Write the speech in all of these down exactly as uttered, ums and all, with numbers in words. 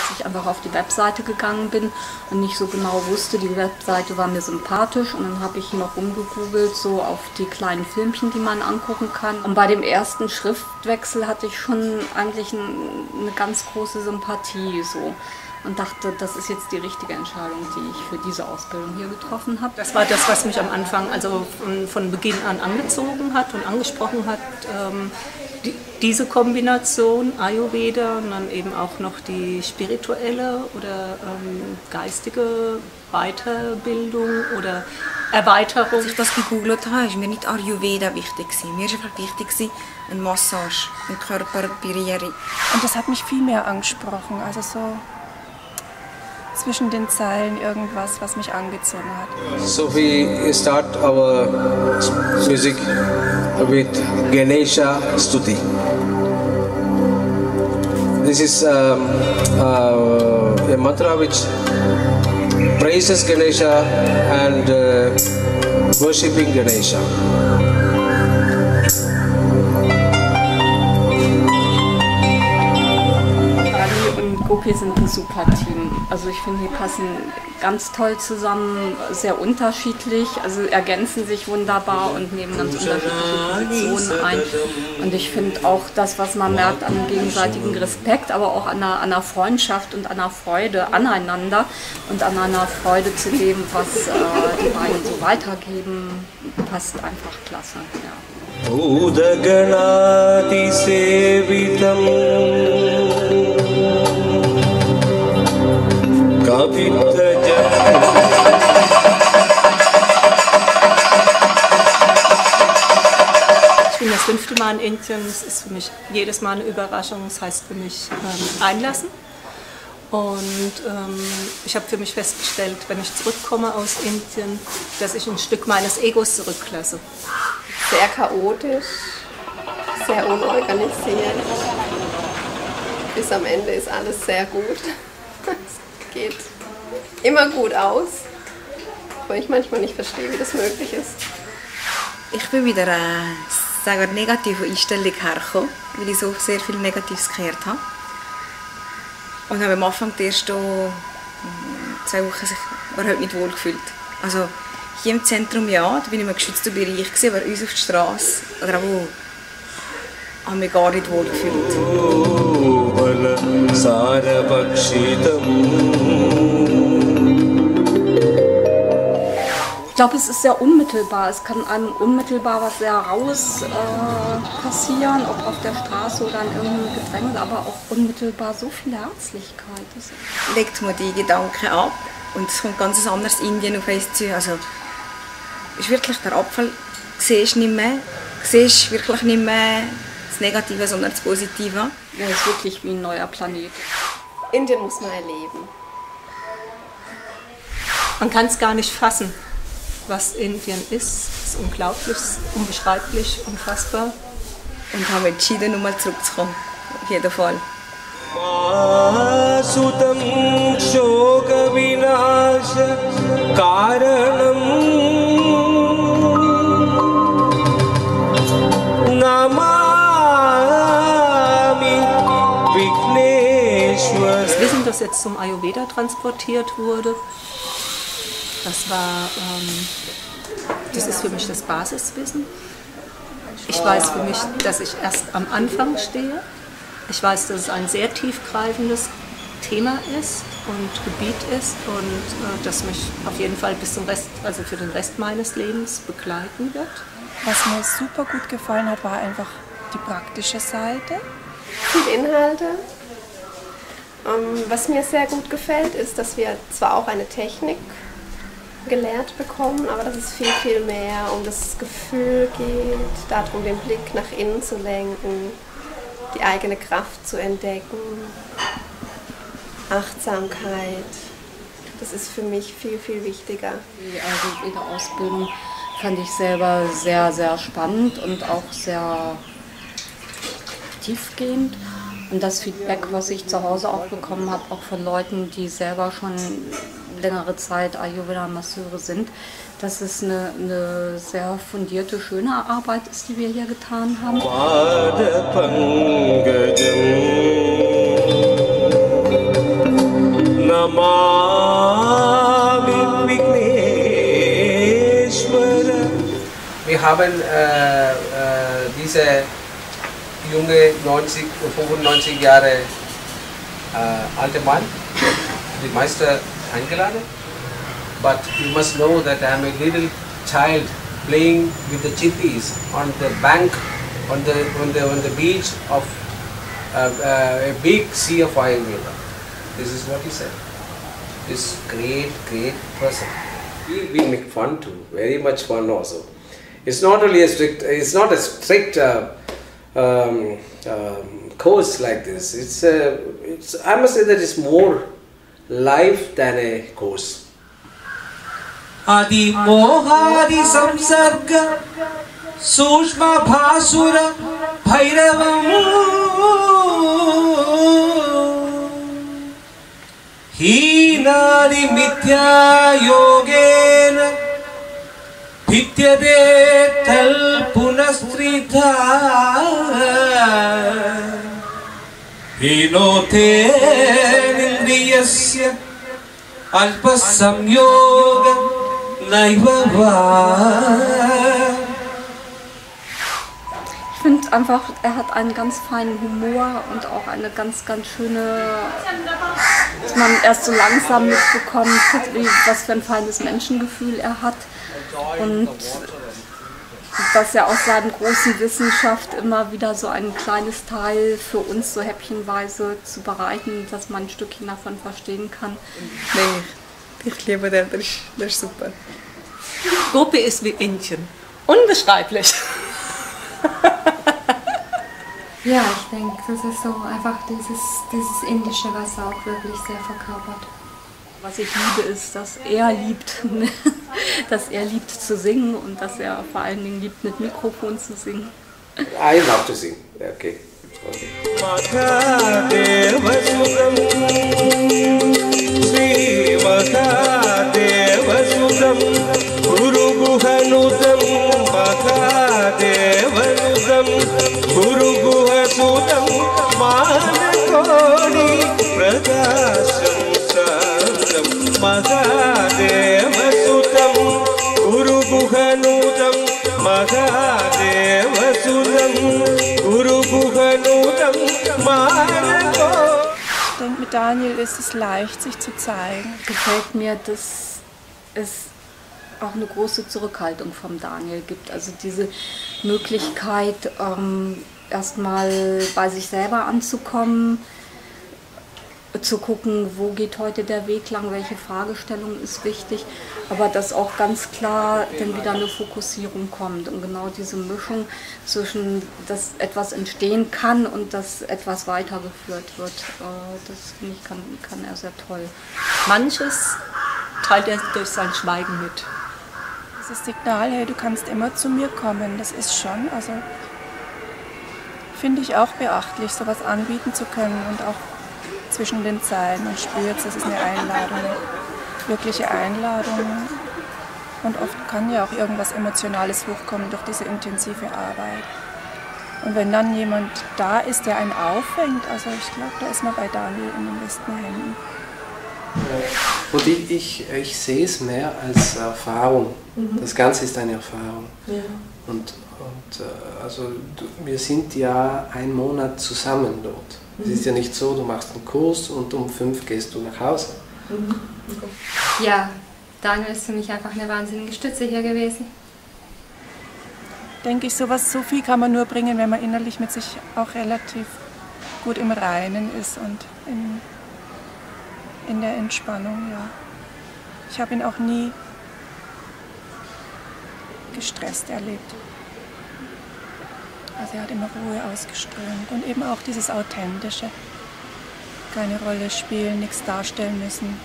ich einfach auf die Webseite gegangen bin und nicht so genau wusste, die Webseite war mir sympathisch und dann habe ich noch rumgegoogelt, so auf die kleinen Filmchen, die man angucken kann. Und bei dem ersten Schriftwechsel hatte ich schon eigentlich eine ganz große Sympathie so. Und dachte, das ist jetzt die richtige Entscheidung, die ich für diese Ausbildung hier getroffen habe. Das war das, was mich am Anfang, also von, von Beginn an angezogen hat und angesprochen hat. Ähm, die, diese Kombination Ayurveda und dann eben auch noch die spirituelle oder ähm, geistige Weiterbildung oder Erweiterung. Als ich das gegoogelt habe, war mir nicht Ayurveda wichtig. Mir war einfach wichtig, eine Massage, eine Körperberührung. Und das hat mich viel mehr angesprochen, also so zwischen den Zeilen irgendwas, was mich angezogen hat. So we start our music with Ganesha Stuti. This is um, uh, a mantra which praises Ganesha and uh, worshipping Ganesha. Gopi sind ein super Team. Also ich finde, die passen ganz toll zusammen, sehr unterschiedlich, also ergänzen sich wunderbar und nehmen ganz unterschiedliche Positionen ein. Und ich finde auch das, was man merkt an dem gegenseitigen Respekt, aber auch an einer, an einer Freundschaft und an einer Freude aneinander und an einer Freude zu dem, was äh, die beiden so weitergeben, passt einfach klasse. Ja. Ich bin das fünfte Mal in Indien, es ist für mich jedes Mal eine Überraschung, das heißt für mich ähm, einlassen. Und ähm, ich habe für mich festgestellt, wenn ich zurückkomme aus Indien, dass ich ein Stück meines Egos zurücklasse. Sehr chaotisch, sehr unorganisiert. Bis am Ende ist alles sehr gut. Es geht immer gut aus, weil ich manchmal nicht verstehe, wie das möglich ist. Ich bin wieder eine sehr negative Einstellung hergekommen, weil ich so sehr viel Negatives gehört habe. Und habe am Anfang der ersten zwei Wochen sich überhaupt nicht wohl gefühlt. Also hier im Zentrum ja, da bin ich in einem geschützten Bereich, aber uns auf der Straße oder auch habe mich gar nicht wohl gefühlt. Ich glaube, es ist sehr unmittelbar. Es kann einem unmittelbar was sehr Raues äh, passieren, ob auf der Straße oder in irgendeinem Gedränge, aber auch unmittelbar so viel Herzlichkeit. Legt man die Gedanken ab und es kommt ganz anderes Indien auf uns zu. Also, ist wirklich der Abfall, siehst nicht mehr, siehst wirklich nicht mehr das Negative, sondern das Positive. Ja, es ist wirklich wie ein neuer Planet. Indien muss man erleben. Man kann es gar nicht fassen, was Indien ist. Es ist unglaublich, unbeschreiblich, unfassbar. Und haben entschieden, nochmal zurückzukommen. Auf jeden Fall. Das Wissen, das jetzt zum Ayurveda transportiert wurde, das war, ähm, das ist für mich das Basiswissen. Ich weiß für mich, dass ich erst am Anfang stehe. Ich weiß, dass es ein sehr tiefgreifendes Thema ist und Gebiet ist und äh, das mich auf jeden Fall bis zum Rest, also für den Rest meines Lebens begleiten wird. Was mir super gut gefallen hat, war einfach die praktische Seite. Viele Inhalte. Ähm, was mir sehr gut gefällt, ist, dass wir zwar auch eine Technik gelehrt bekommen, aber dass es viel, viel mehr um das Gefühl geht, darum den Blick nach innen zu lenken, die eigene Kraft zu entdecken, Achtsamkeit. Das ist für mich viel, viel wichtiger. Die Ayurveda-Ausbildung fand ich selber sehr, sehr spannend und auch sehr tiefgehend. Und das Feedback, was ich zu Hause auch bekommen habe, auch von Leuten, die selber schon längere Zeit Ayurveda-Masseure sind, dass es eine, eine sehr fundierte, schöne Arbeit ist, die wir hier getan haben. Pad Pangajam haben äh, äh, diese junge neunzig, fünfundneunzig Jahre äh, alte Mann, die Meister eingeladen. But you must know that I am a little child playing with the chittis on the bank, on the on the on the beach of uh, uh, a big sea of Ayurveda. This is what he said. This great, great person. We, we make fun too, very much fun also. It's not only a strict, it's not a strict uh, um, um, course like this. It's, uh, it's, I must say that it's more life than a course. Adi mohadi samsarga sushma bhasura bhairavam hinadi mithya yogena bhityade tal punastritha hinote nindriyasya alpa samyoga ich finde einfach, er hat einen ganz feinen Humor und auch eine ganz, ganz schöne, dass man erst so langsam mitbekommt, wie, was für ein feines Menschengefühl er hat und dass er aus seiner großen Wissenschaft immer wieder so ein kleines Teil für uns so häppchenweise zu bereiten, dass man ein Stückchen davon verstehen kann. Nee. Ich liebe den, das ist, das ist super. Gruppe ist wie Indien. Unbeschreiblich. Ja, ich denke, das ist so einfach dieses, dieses Indische, was er auch wirklich sehr verkörpert. Was ich liebe, ist, dass er liebt, dass er liebt zu singen und dass er vor allen Dingen liebt, mit Mikrofon zu singen. I love to sing. Okay. Okay. Mahadevasudam Guru Guhanudam Mahadevasudam Guru Guhanudam Manakodi Pradasham Sadam Mahadevasudam Guru Guhanudam Mahadevasudam Guru Guhanudam Manakodi. Ich denke, mit Daniel ist es leicht, sich zu zeigen. Gefällt mir, dass es auch eine große Zurückhaltung vom Daniel gibt. Also diese Möglichkeit, ähm, erstmal bei sich selber anzukommen, zu gucken, wo geht heute der Weg lang, welche Fragestellung ist wichtig, aber dass auch ganz klar dann wieder eine Fokussierung kommt und genau diese Mischung zwischen, dass etwas entstehen kann und dass etwas weitergeführt wird, das finde ich, kann, kann er sehr toll. Manches teilt er durch sein Schweigen mit. Das Signal, hey, du kannst immer zu mir kommen, das ist schon, also finde ich auch beachtlich, sowas anbieten zu können und auch zwischen den Zeilen. Man spürt, das ist eine Einladung, eine wirkliche Einladung. Und oft kann ja auch irgendwas Emotionales hochkommen durch diese intensive Arbeit. Und wenn dann jemand da ist, der einen auffängt, also ich glaube, da ist man bei Daniel in den besten Händen. Und ich, ich, ich sehe es mehr als Erfahrung. Mhm. Das Ganze ist eine Erfahrung. Ja. Und, und also wir sind ja einen Monat zusammen dort. Es ist ja nicht so, du machst einen Kurs und um fünf gehst du nach Hause. Mhm. Ja, Daniel ist für mich einfach eine wahnsinnige Stütze hier gewesen. Denke ich, sowas, so viel kann man nur bringen, wenn man innerlich mit sich auch relativ gut im Reinen ist und in, in der Entspannung, ja. Ich habe ihn auch nie gestresst erlebt. Also er hat immer Ruhe ausgeströmt und eben auch dieses Authentische. Keine Rolle spielen, nichts darstellen müssen.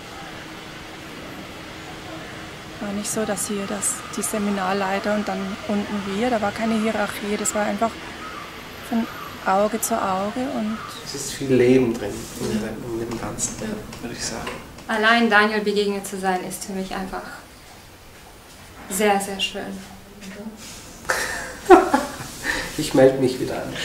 War nicht so, dass hier das, die Seminarleiter und dann unten wir, da war keine Hierarchie, das war einfach von Auge zu Auge. Und es ist viel Leben drin in dem, in dem Ganzen, ja, würde ich sagen. Allein Daniel begegnet zu sein, ist für mich einfach sehr, sehr schön. Ich melde mich wieder an.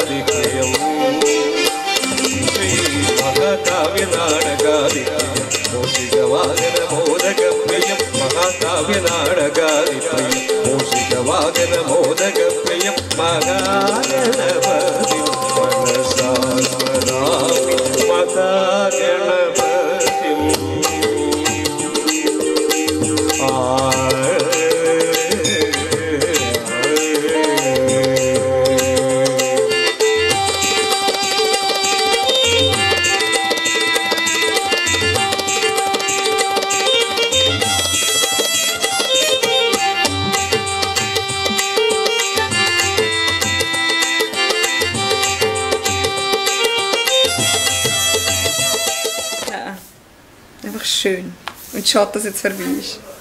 Mahakavi Nadakadi മൂഷികവാഹന മോദകപ്രിയം മഹാകാവ്യനാടകാദിപ്രിയം മൂഷികവാഹന മോദകപ്രിയം മഹാഗണപതി മനസാ സ്മരാമി മഹാഗണപതിം Einfach schön. Und schade, dass es jetzt vorbei ist.